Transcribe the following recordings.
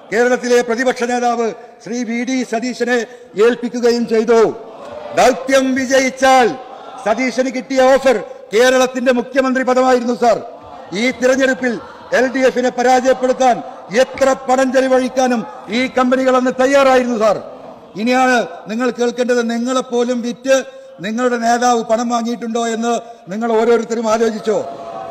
കേരളത്തിലെ പ്രതിപക്ഷ നേതാവ് ശ്രീ വി.ഡി. സതീശനെ ഏൽപ്പിക്കുകയും ചെയ്തു. ദൗത്യം വിജയിച്ചാൽ സതീശന് കിട്ടിയ ഓഫർ കേരളത്തിന്റെ മുഖ്യമന്ത്രി പദമായിരുന്നു സാർ. ഈ തിരഞ്ഞെടുപ്പിൽ LDF-നെ പരാജയപ്പെടുത്താൻ എത്ര പണം ചെലവഴിക്കാനും ഈ കമ്പനികൾ അന്ന് തയ്യാറായിരുന്നു സാർ. ഇനിയാണ് നിങ്ങൾ കേൾക്കേണ്ടത്, നിങ്ങളെപ്പോലും വിറ്റ് നിങ്ങളുടെ നേതാവ് പണം വാങ്ങിയിട്ടുണ്ടോ എന്ന് നിങ്ങൾ ഓരോരുത്തരും ആലോചിച്ചോ.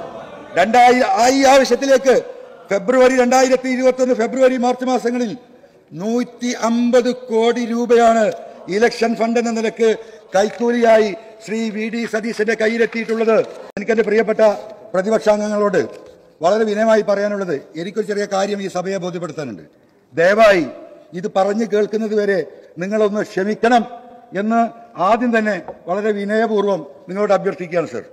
ഈ ആവശ്യത്തിലേക്ക് ഫെബ്രുവരി 2021 ഫെബ്രുവരി മാർച്ച് മാസങ്ങളിൽ 150 കോടി രൂപയാണ് ഇലക്ഷൻ ഫണ്ട് എന്ന നിലക്ക് കൈക്കൂലിയായി ശ്രീ വി.ഡി. സതീശന്റെ കയ്യിലെത്തിയിട്ടുള്ളത്. എനിക്കെന്റെ പ്രിയപ്പെട്ട പ്രതിപക്ഷാംഗങ്ങളോട് വളരെ വിനയമായി പറയാനുള്ളത്, എനിക്കൊരു ചെറിയ കാര്യം ഈ സഭയെ ബോധ്യപ്പെടുത്താനുണ്ട്. ദയവായി ഇത് പറഞ്ഞു കേൾക്കുന്നത് വരെ നിങ്ങളൊന്ന് ക്ഷമിക്കണം എന്ന് ആദ്യം തന്നെ വളരെ വിനയപൂർവ്വം നിങ്ങളോട് അഭ്യർത്ഥിക്കുകയാണ് സർ.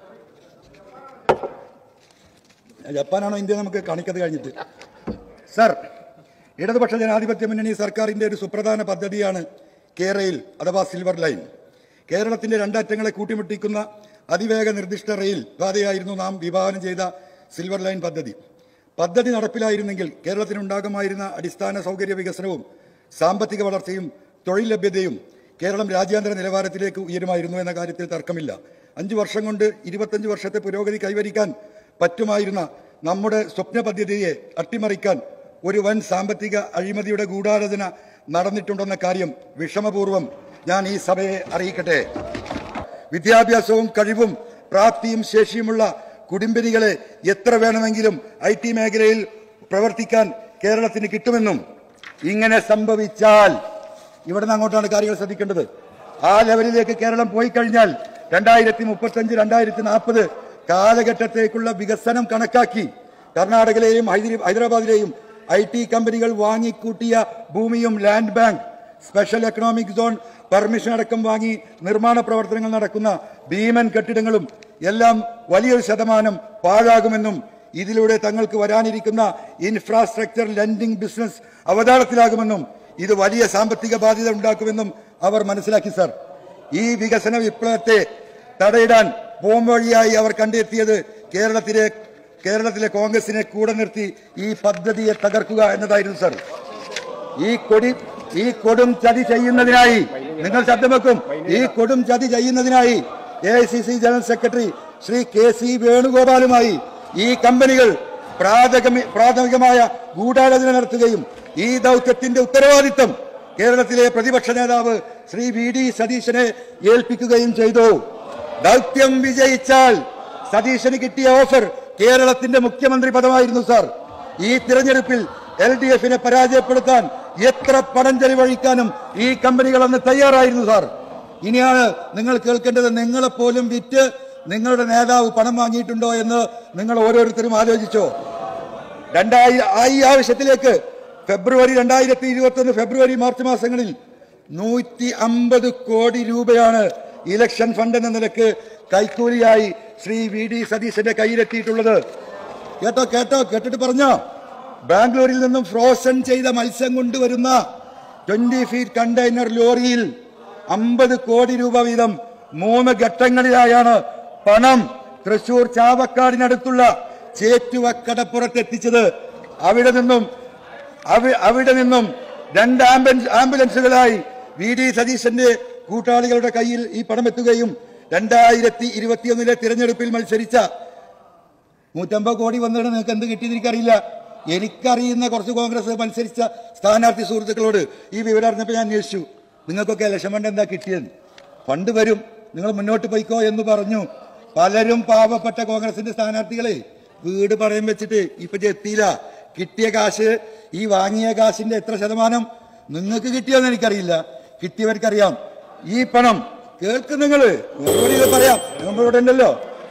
ജപ്പാനാണോ ഇന്ത്യ നമുക്ക് കാണിക്കത് കഴിഞ്ഞിട്ട് സർ. ഇടതുപക്ഷ ജനാധിപത്യ മുന്നണി സർക്കാരിന്റെ ഒരു സുപ്രധാന പദ്ധതിയാണ് കേരയിൽ അഥവാ സിൽവർ ലൈൻ. കേരളത്തിന്റെ രണ്ടറ്റങ്ങളെ കൂട്ടിമുട്ടിക്കുന്ന അതിവേഗ നിർദ്ദിഷ്ട റെയിൽ പാതയായിരുന്നു നാം വിഭാവനം ചെയ്ത സിൽവർ ലൈൻ പദ്ധതി. പദ്ധതി നടപ്പിലായിരുന്നെങ്കിൽ കേരളത്തിനുണ്ടാകുമായിരുന്ന അടിസ്ഥാന സൗകര്യ വികസനവും സാമ്പത്തിക വളർച്ചയും തൊഴിൽ ലഭ്യതയും കേരളം രാജ്യാന്തര നിലവാരത്തിലേക്ക് ഉയരുമായിരുന്നു എന്ന കാര്യത്തിൽ തർക്കമില്ല. 5 വർഷം കൊണ്ട് 25 വർഷത്തെ പുരോഗതി കൈവരിക്കാൻ പറ്റുമായിരുന്ന നമ്മുടെ സ്വപ്ന പദ്ധതിയെ അട്ടിമറിക്കാൻ ഒരു വൻ സാമ്പത്തിക അഴിമതിയുടെ ഗൂഢാലോചന നടന്നിട്ടുണ്ടെന്ന കാര്യം വിഷമപൂർവ്വം ഞാൻ ഈ സഭയെ അറിയിക്കട്ടെ. വിദ്യാഭ്യാസവും കഴിവും പ്രാപ്തിയും ശേഷിയുമുള്ള കുടുംബിനികളെ എത്ര വേണമെങ്കിലും IT മേഖലയിൽ പ്രവർത്തിക്കാൻ കേരളത്തിന് കിട്ടുമെന്നും, ഇങ്ങനെ സംഭവിച്ചാൽ ഇവിടെ നിന്ന് അങ്ങോട്ടാണ് കാര്യങ്ങൾ ശ്രദ്ധിക്കേണ്ടത്, ആ ലെവലിലേക്ക് കേരളം പോയി കഴിഞ്ഞാൽ 2035 2040 കാലഘട്ടത്തേക്കുള്ള വികസനം കണക്കാക്കി കർണാടകയിലെയും ഹൈദരാബാദിലെയും IT കമ്പനികൾ വാങ്ങിക്കൂട്ടിയ ഭൂമിയും land bank, special economic zone permission അടക്കം വാങ്ങി നിർമ്മാണ പ്രവർത്തനങ്ങൾ നടക്കുന്ന ഭീമൻ കെട്ടിടങ്ങളും എല്ലാം വലിയൊരു ശതമാനം പാഴാകുമെന്നും ഇതിലൂടെ തങ്ങൾക്ക് വരാനിരിക്കുന്ന ഇൻഫ്രാസ്ട്രക്ചർ ലെൻഡിംഗ് ബിസിനസ് അവതാളത്തിലാകുമെന്നും ഇത് വലിയ സാമ്പത്തിക ബാധ്യത ഉണ്ടാക്കുമെന്നും അവർ മനസ്സിലാക്കി സർ. ഈ വികസന വിപ്ലവത്തെ തടയിടാൻ പോംവഴിയായി അവർ കണ്ടെത്തിയത് കേരളത്തിലെ കോൺഗ്രസിനെ കൂടെ നിർത്തി ഈ പദ്ധതിയെ തകർക്കുക എന്നതായിരുന്നു സർ. ഈ കൊടും ചതി ചെയ്യുന്നതിനായി നിങ്ങൾ ശബ്ദം വെക്കും. ഈ കൊടും ചതി ചെയ്യുന്നതിനായി AICC general secretary Shri KC വേണുഗോപാലുമായി ഈ കമ്പനികൾ പ്രാഥമികമായ ഗൂഢാലോചന നടത്തുകയും ഈ ദൗത്യത്തിന്റെ ഉത്തരവാദിത്തം കേരളത്തിലെ പ്രതിപക്ഷ നേതാവ് ശ്രീ വി.ഡി. സതീശനെ ഏൽപ്പിക്കുകയും ചെയ്തു. ദൗത്യം വിജയിച്ചാൽ സതീശന് കിട്ടിയ ഓഫർ കേരളത്തിന്റെ മുഖ്യമന്ത്രി പദമായിരുന്നു സാർ. ഈ തിരഞ്ഞെടുപ്പിൽ LDF-നെ പരാജയപ്പെടുത്താൻ എത്ര പണം ചെലവഴിക്കാനും ഈ കമ്പനികൾ അന്ന് തയ്യാറായിരുന്നു സാർ. ഇനിയാണ് നിങ്ങൾ കേൾക്കേണ്ടത്, നിങ്ങളെപ്പോലും വിറ്റ് നിങ്ങളുടെ നേതാവ് പണം വാങ്ങിയിട്ടുണ്ടോ എന്ന് നിങ്ങൾ ഓരോരുത്തരും ആലോചിച്ചോ. ഈ ആവശ്യത്തിലേക്ക് ഫെബ്രുവരി 2021 ഫെബ്രുവരി മാർച്ച് മാസങ്ങളിൽ 150 കോടി രൂപയാണ് ഇലക്ഷൻ ഫണ്ട് എന്ന നിലക്ക് കൈക്കൂലിയായി ശ്രീ വി.ഡി. സതീശന്റെ കയ്യിലെത്തിയിട്ടുള്ളത്. കേട്ടിട്ട് പറഞ്ഞോ. ബാംഗ്ലൂരിൽ നിന്നും ഫ്രോസൺ ചെയ്ത മത്സ്യം കൊണ്ടുവരുന്ന 20 ഫീറ്റ് കണ്ടെയ്നർ ലോറിയിൽ 50 കോടി രൂപ വീതം 3 ഘട്ടങ്ങളിലായാണ് പണം തൃശൂർ ചാവക്കാടിനടുത്തുള്ള ചേറ്റുവക്കടപ്പുറത്ത് എത്തിച്ചത്. അവിടെ നിന്നും 2 ആംബുലൻസുകളായി വി.ഡി. സതീശന്റെ കൂട്ടാളികളുടെ കയ്യിൽ ഈ പണം എത്തുകയും 2021 തിരഞ്ഞെടുപ്പിൽ മത്സരിച്ച 150 കോടി വന്നിട്ട് നിങ്ങൾക്ക് എന്ത് കിട്ടിയെന്ന് എനിക്കറിയില്ല. എനിക്കറിയുന്ന കുറച്ച് കോൺഗ്രസ് മത്സരിച്ച സ്ഥാനാർത്ഥി സുഹൃത്തുക്കളോട് ഈ വിവരം അറിഞ്ഞപ്പോൾ ഞാൻ അന്വേഷിച്ചു, നിങ്ങൾക്കൊക്കെ ഇലക്ഷൻ ഫണ്ട് എന്താ കിട്ടിയത്? ഫണ്ട് വരും, നിങ്ങൾ മുന്നോട്ട് പോയിക്കോ എന്ന് പറഞ്ഞു. പലരും പാവപ്പെട്ട കോൺഗ്രസിന്റെ സ്ഥാനാർത്ഥികളെ വീട് പണയം വെച്ചിട്ട് ഇപ്പൊ എത്തിയില്ല. കിട്ടിയ കാശ്, ഈ വാങ്ങിയ കാശിന്റെ എത്ര ശതമാനം നിങ്ങൾക്ക് കിട്ടിയോന്ന് എനിക്കറിയില്ല, കിട്ടിയവർക്കറിയാം. ഈ പണം കേൾക്കും, നിങ്ങള് പറയാം, നമ്മളിവിടെ ഉണ്ടല്ലോ.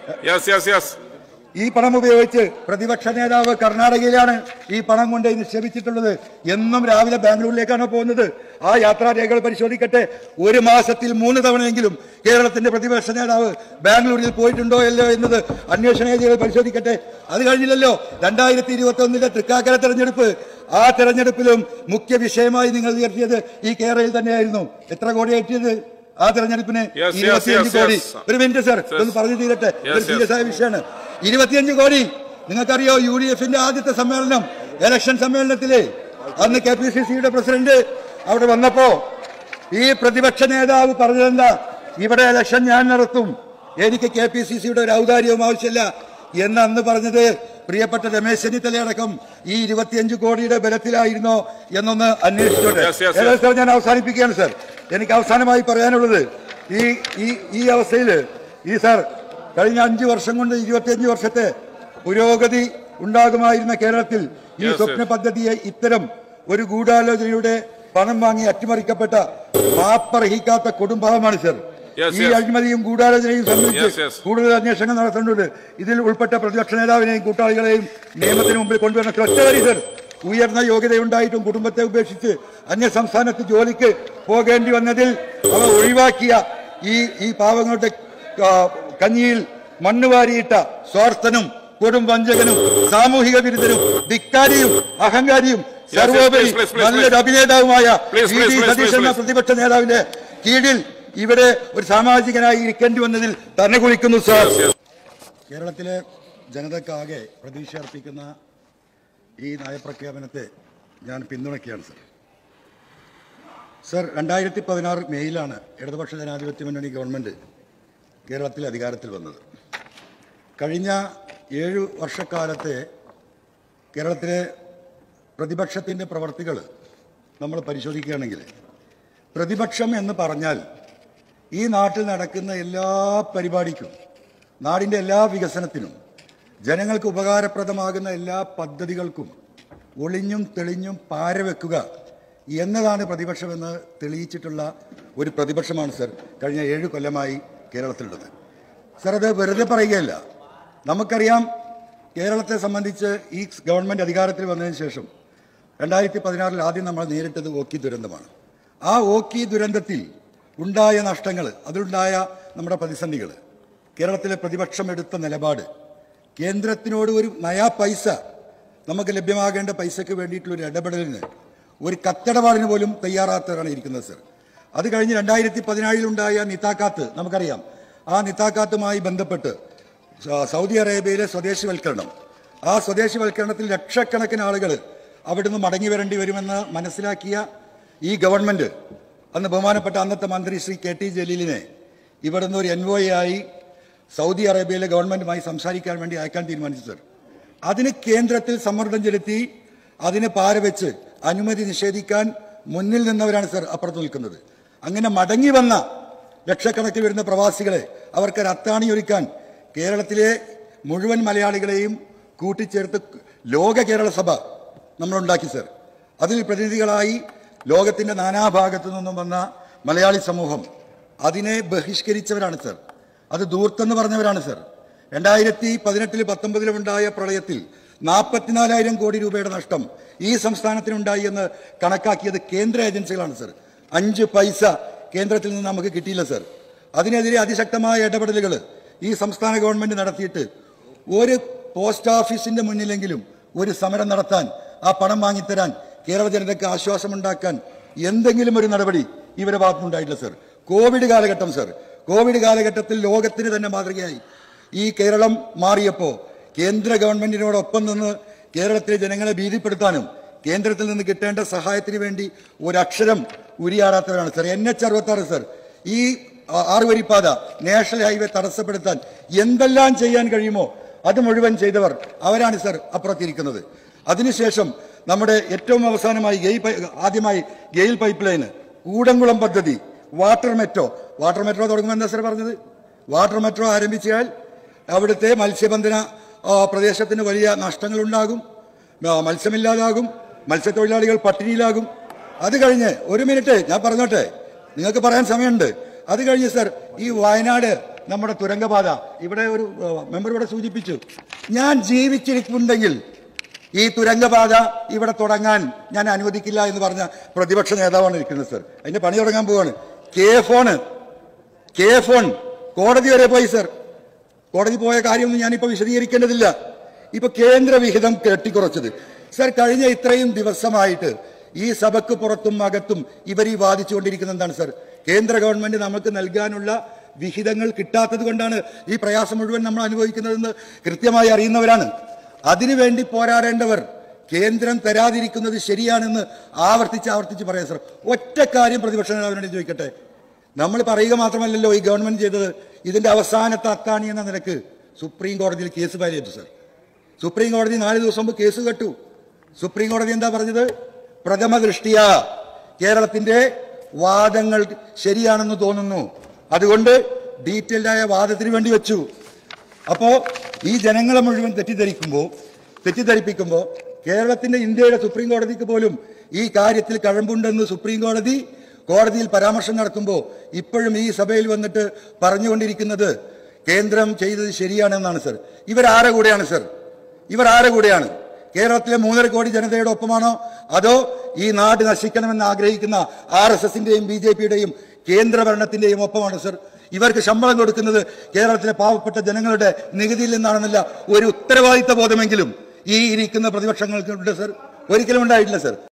ഈ പണം ഉപയോഗിച്ച് പ്രതിപക്ഷ നേതാവ് കർണാടകയിലാണ് ഈ പണം കൊണ്ട് നിക്ഷേപിച്ചിട്ടുള്ളത്. എന്നും രാവിലെ ബാംഗ്ലൂരിലേക്കാണ് പോകുന്നത്. ആ യാത്രാരേഖകൾ പരിശോധിക്കട്ടെ. 1 മാസത്തിൽ 3 തവണയെങ്കിലും കേരളത്തിന്റെ പ്രതിപക്ഷ നേതാവ് ബാംഗ്ലൂരിൽ പോയിട്ടുണ്ടോ അല്ലോ എന്നത് അന്വേഷണ ഏജൻസികൾ പരിശോധിക്കട്ടെ. അത് കഴിഞ്ഞില്ലല്ലോ 2021 തൃക്കാക്കര തെരഞ്ഞെടുപ്പ്. ആ തെരഞ്ഞെടുപ്പിലും മുഖ്യ വിഷയമായി നിങ്ങൾ ഉയർത്തിയത് ഈ കേരളയിൽ തന്നെയായിരുന്നു. എത്ര കോടി എത്തിയത് ആ തെരഞ്ഞെടുപ്പിന്? 25 കോടി. ഒരു മിനിറ്റ് സർ, ഒന്ന് പറഞ്ഞു തീരട്ടെ, ഒരു സീരിയസ് ആയ വിഷയമാണ്. 25 കോടി. നിങ്ങൾക്കറിയോ, UDF-ന്റെ ആദ്യത്തെ സമ്മേളനം, ഇലക്ഷൻ സമ്മേളനത്തിലെ അന്ന് KPCCയുടെ പ്രസിഡന്റ് അവിടെ വന്നപ്പോ ഈ പ്രതിപക്ഷ നേതാവ് പറഞ്ഞതെന്താ, ഇവിടെ ഇലക്ഷൻ ഞാൻ നടത്തും, എനിക്ക് KPCCയുടെ ഒരു ഔദാര്യവും ആവശ്യമില്ല എന്ന് അന്ന് പറഞ്ഞത് പ്രിയപ്പെട്ട രമേശ് ചെന്നിത്തലയടക്കം ഈ 25 കോടിയുടെ ബലത്തിലായിരുന്നോ എന്നൊന്ന് അന്വേഷിച്ചോട്ടെ. സർ, ഞാൻ അവസാനിപ്പിക്കുകയാണ് സർ. എനിക്ക് അവസാനമായി പറയാനുള്ളത് ഈ അവസ്ഥയിൽ സാർ കഴിഞ്ഞ 5 വർഷം കൊണ്ട് 25 വർഷത്തെ പുരോഗതി ഉണ്ടാകുമായിരുന്ന കേരളത്തിൽ ഈ സ്വപ്ന പദ്ധതിയെ ഇത്തരം ഒരു ഗൂഢാലോചനയുടെ പണം വാങ്ങി അട്ടിമറിക്കപ്പെട്ട മാപ്പർഹിക്കാത്ത കൊടുംപാവമാണ് സർ. ഈ അഴിമതിയും ഗൂഢാലോചനയും സംബന്ധിച്ച് കൂടുതൽ അന്വേഷണങ്ങൾ നടത്തേണ്ടത്. ഇതിൽ ഉൾപ്പെട്ട പ്രതിപക്ഷ നേതാവിനെയും കൂട്ടാളികളെയും നിയമത്തിന് മുമ്പിൽ കൊണ്ടുവരുന്ന ഒറ്റവരി സർ. ഉയർന്ന യോഗ്യതയുണ്ടായിട്ടും കുടുംബത്തെ ഉപേക്ഷിച്ച് അന്യ സംസ്ഥാനത്ത് ജോലിക്ക് പോകേണ്ടി വന്നതിൽ അവ ഒഴിവാക്കിയ ഈ പാവങ്ങളുടെ കഞ്ഞിയിൽ മണ്ണുവാരിയിട്ട സ്വാർത്ഥനും കൊടും വഞ്ചകനും സാമൂഹിക വിരുദ്ധനും ധിക്കാരിയും അഹങ്കാരിയും സർവോപരി നല്ലൊരു അഭിനേതാവുമായ സതീശൻ എന്ന പ്രതിപക്ഷ നേതാവിന്റെ കീഴിൽ ഇവിടെ ഒരു സാമാജികനായി ഇരിക്കേണ്ടി വന്നതിൽ തന്നെ കുളിക്കുന്നു സാർ. കേരളത്തിലെ ജനതക്കാകെ പ്രതീക്ഷ അർപ്പിക്കുന്ന ഈ നയപ്രഖ്യാപനത്തെ ഞാൻ പിന്തുണയ്ക്കുകയാണ് സർ. സർ, 2016 മെയ്യിലാണ് ഇടതുപക്ഷ ജനാധിപത്യ മുന്നണി ഗവൺമെന്റ് കേരളത്തിൽ അധികാരത്തിൽ വന്നത്. കഴിഞ്ഞ 7 വർഷക്കാലത്തെ കേരളത്തിലെ പ്രതിപക്ഷത്തിൻ്റെ പ്രവർത്തികൾ നമ്മൾ പരിശോധിക്കുകയാണെങ്കിൽ, പ്രതിപക്ഷം എന്ന് പറഞ്ഞാൽ ഈ നാട്ടിൽ നടക്കുന്ന എല്ലാ പരിപാടിക്കും, നാടിൻ്റെ എല്ലാ വികസനത്തിനും, ജനങ്ങൾക്ക് ഉപകാരപ്രദമാകുന്ന എല്ലാ പദ്ധതികൾക്കും ഒളിഞ്ഞും തെളിഞ്ഞും പാരവെക്കുക എന്നതാണ് പ്രതിപക്ഷമെന്ന് തെളിയിച്ചിട്ടുള്ള ഒരു പ്രതിപക്ഷമാണ് സർ കഴിഞ്ഞ 7 കൊല്ലമായി കേരളത്തിലുള്ളത്. സർ, അത് വെറുതെ പറയുകയല്ല. നമുക്കറിയാം, കേരളത്തെ സംബന്ധിച്ച് ഈ ഗവൺമെൻറ് അധികാരത്തിൽ വന്നതിന് ശേഷം 2016 ആദ്യം നമ്മൾ നേരിട്ടത് ഓഖി ദുരന്തമാണ്. ആ ഓഖി ദുരന്തത്തിൽ ഉണ്ടായ നഷ്ടങ്ങൾ, അതിലുണ്ടായ നമ്മുടെ പ്രതിസന്ധികൾ, കേരളത്തിലെ പ്രതിപക്ഷം എടുത്ത നിലപാട്, കേന്ദ്രത്തിനോട് ഒരു നയാ പൈസ നമുക്ക് ലഭ്യമാകേണ്ട പൈസയ്ക്ക് വേണ്ടിയിട്ടുള്ളൊരു ഇടപെടലിന്, ഒരു കത്തിടപാടിന് പോലും തയ്യാറാത്തവരാണ് ഇരിക്കുന്നത് സർ. അത് കഴിഞ്ഞ് 2017 ഉണ്ടായ നിതാക്കാത്ത് നമുക്കറിയാം. ആ നിതാക്കാത്തുമായി ബന്ധപ്പെട്ട് സൗദി അറേബ്യയിലെ സ്വദേശിവൽക്കരണം, ആ സ്വദേശിവൽക്കരണത്തിൽ ലക്ഷക്കണക്കിന് ആളുകൾ അവിടുന്ന് മടങ്ങി വരേണ്ടി വരുമെന്ന് മനസ്സിലാക്കിയ ഈ ഗവൺമെൻറ് അന്ന് ബഹുമാനപ്പെട്ട അന്നത്തെ മന്ത്രി ശ്രീ KT ജലീലിനെ ഇവിടുന്ന് ഒരു NOA ആയി സൗദി അറേബ്യയിലെ ഗവൺമെൻറ്റുമായി സംസാരിക്കാൻ വേണ്ടി അയക്കാൻ തീരുമാനിച്ചു സർ. അതിന് കേന്ദ്രത്തിൽ സമ്മർദ്ദം ചെലുത്തി അതിന് പാരവെച്ച് അനുമതി നിഷേധിക്കാൻ മുന്നിൽ നിന്നവരാണ് സർ അപ്പുറത്ത് നിൽക്കുന്നത്. അങ്ങനെ മടങ്ങി വന്ന ലക്ഷക്കണക്കിന് വരുന്ന പ്രവാസികളെ അവർക്കൊരു അത്താണിയൊരുക്കാൻ കേരളത്തിലെ മുഴുവൻ മലയാളികളെയും കൂട്ടിച്ചേർത്ത് ലോക കേരള സഭ നമ്മളുണ്ടാക്കി സർ. അതിൽ പ്രതിനിധികളായി ലോകത്തിൻ്റെ നാനാഭാഗത്തു നിന്നും വന്ന മലയാളി സമൂഹം അതിനെ ബഹിഷ്കരിച്ചവരാണ് സർ. അത് ദൂർത്തെന്ന് പറഞ്ഞവരാണ് സർ. 2018 19 ഉണ്ടായ പ്രളയത്തിൽ 44,000 കോടി രൂപയുടെ നഷ്ടം ഈ സംസ്ഥാനത്തിനുണ്ടായി എന്ന് കണക്കാക്കിയത് കേന്ദ്ര ഏജൻസികളാണ് സർ. 5 പൈസ കേന്ദ്രത്തിൽ നിന്ന് നമുക്ക് കിട്ടിയില്ല സർ. അതിനെതിരെ അതിശക്തമായ ഇടപെടലുകൾ ഈ സംസ്ഥാന ഗവൺമെൻറ് നടത്തിയിട്ട് ഒരു പോസ്റ്റ് ഓഫീസിൻ്റെ മുന്നിലെങ്കിലും ഒരു സമരം നടത്താൻ, ആ പണം വാങ്ങിത്തരാൻ, കേരള ജനതയ്ക്ക് ആശ്വാസമുണ്ടാക്കാൻ എന്തെങ്കിലും ഒരു നടപടി ഇവരുടെ ഭാഗത്തുനിന്നുണ്ടായിട്ടില്ല സർ. കോവിഡ് കാലഘട്ടം സർ, കോവിഡ് കാലഘട്ടത്തിൽ ലോകത്തിന് തന്നെ മാതൃകയായി ഈ കേരളം മാറിയപ്പോൾ കേന്ദ്ര ഗവൺമെൻറ്റിനോടൊപ്പം നിന്ന് കേരളത്തിലെ ജനങ്ങളെ ഭീതിപ്പെടുത്താനും കേന്ദ്രത്തിൽ നിന്ന് കിട്ടേണ്ട സഹായത്തിന് വേണ്ടി ഒരക്ഷരം ഉരിയാടാത്തവരാണ് സർ. NH66 സർ, ഈ 6 വരിപ്പാത നാഷണൽ ഹൈവേ തടസ്സപ്പെടുത്താൻ എന്തെല്ലാം ചെയ്യാൻ കഴിയുമോ അത് മുഴുവൻ ചെയ്തവർ അവരാണ് സർ അപ്പുറത്തിരിക്കുന്നത്. അതിനുശേഷം നമ്മുടെ ഏറ്റവും അവസാനമായി ആദ്യമായി ഗെയിൽ പൈപ്പ് ലൈന്, കൂടംകുളം പദ്ധതി, വാട്ടർ മെട്രോ തുടങ്ങുമ്പോൾ എന്താ സർ പറഞ്ഞത്? വാട്ടർ മെട്രോ ആരംഭിച്ചാൽ അവിടുത്തെ മത്സ്യബന്ധന പ്രദേശത്തിന് വലിയ നഷ്ടങ്ങളുണ്ടാകും, മത്സ്യമില്ലാതാകും, മത്സ്യത്തൊഴിലാളികൾ പട്ടിണിയിലാകും. അത് കഴിഞ്ഞ്, ഒരു മിനിറ്റ് ഞാൻ പറഞ്ഞോട്ടെ, നിങ്ങൾക്ക് പറയാൻ സമയമുണ്ട്. അത് കഴിഞ്ഞ് സർ, ഈ വയനാട് നമ്മുടെ തുരങ്കപാത, ഇവിടെ ഒരു മെമ്പർ ഇവിടെ സൂചിപ്പിച്ചു, ഞാൻ ജീവിച്ചിരിക്കുന്നുണ്ടെങ്കിൽ ഈ തുരങ്കപാത ഇവിടെ തുടങ്ങാൻ ഞാൻ അനുവദിക്കില്ല എന്ന് പറഞ്ഞ പ്രതിപക്ഷ നേതാവാണ് ഇരിക്കുന്നത് സർ. അതിന്റെ പണി തുടങ്ങാൻ പോവാണ്. കെ ഫോൺ കോടതി വരെ പോയി സർ. കോടതി പോയ കാര്യമൊന്നും ഞാനിപ്പോൾ വിശദീകരിക്കേണ്ടതില്ല. ഇപ്പൊ കേന്ദ്ര വിഹിതം കെട്ടിക്കുറച്ചത് സർ, കഴിഞ്ഞ ഇത്രയും ദിവസമായിട്ട് ഈ സഭയ്ക്ക് പുറത്തും അകത്തും ഇവർ ഈ വാദിച്ചുകൊണ്ടിരിക്കുന്നത് എന്താണ് സർ? കേന്ദ്ര ഗവൺമെന്റ് നമുക്ക് നൽകാനുള്ള വിഹിതങ്ങൾ കിട്ടാത്തത് കൊണ്ടാണ് ഈ പ്രയാസം മുഴുവൻ നമ്മൾ അനുഭവിക്കുന്നതെന്ന് കൃത്യമായി അറിയുന്നവരാണ്. അതിനുവേണ്ടി പോരാടേണ്ടവർ കേന്ദ്രം തരാതിരിക്കുന്നത് ശരിയാണെന്ന് ആവർത്തിച്ച് പറയാം സർ. ഒറ്റ കാര്യം പ്രതിപക്ഷ നേതാവിനോട് ചോദിക്കട്ടെ. നമ്മൾ പറയുക മാത്രമല്ലല്ലോ ഈ ഗവൺമെന്റ് ചെയ്തത്. ഇതിന്റെ അവസാനത്തെ അത്താണി എന്ന നിലക്ക് സുപ്രീം കോടതിയിൽ കേസ് ഫയൽ ചെയ്തു സർ. സുപ്രീം കോടതി 4 ദിവസം മുമ്പ് കേസ് കേട്ടു. സുപ്രീം കോടതി എന്താ പറഞ്ഞത്? പ്രഥമ ദൃഷ്ടിയാ കേരളത്തിന്റെ വാദങ്ങൾ ശരിയാണെന്ന് തോന്നുന്നു, അതുകൊണ്ട് ഡീറ്റെയിൽഡായ വാദത്തിന് വേണ്ടി വെച്ചു. അപ്പോ ഈ ജനങ്ങളെ മുഴുവൻ തെറ്റിദ്ധരിപ്പിക്കുമ്പോൾ കേരളത്തിന്റെ ഇന്ത്യയുടെ സുപ്രീം കോടതിക്ക് പോലും ഈ കാര്യത്തിൽ കഴമ്പുണ്ടെന്ന് സുപ്രീം കോടതിയിൽ പരാമർശം നടത്തുമ്പോൾ ഇപ്പോഴും ഈ സഭയിൽ വന്നിട്ട് പറഞ്ഞുകൊണ്ടിരിക്കുന്നത് കേന്ദ്രം ചെയ്തത് ശരിയാണെന്നാണ് സർ. ഇവരാരെ കൂടെയാണ് സർ? ഇവരാരെ കൂടെയാണ്? കേരളത്തിലെ 3.5 കോടി ജനതയുടെ ഒപ്പമാണോ, അതോ ഈ നാട് നശിക്കണമെന്ന് ആഗ്രഹിക്കുന്ന RSSന്റെയും BJPയുടെയും കേന്ദ്രഭരണത്തിന്റെയും ഒപ്പമാണോ സർ? ഇവർക്ക് ശമ്പളം കൊടുക്കുന്നത് കേരളത്തിലെ പാവപ്പെട്ട ജനങ്ങളുടെ നികുതിയിൽ നിന്നാണെന്നില്ല ഒരു ഉത്തരവാദിത്ത ബോധമെങ്കിലും ഈ ഇരിക്കുന്ന പ്രതിപക്ഷങ്ങൾക്കുണ്ട് സർ? ഒരിക്കലും ഉണ്ടായിട്ടില്ല സർ.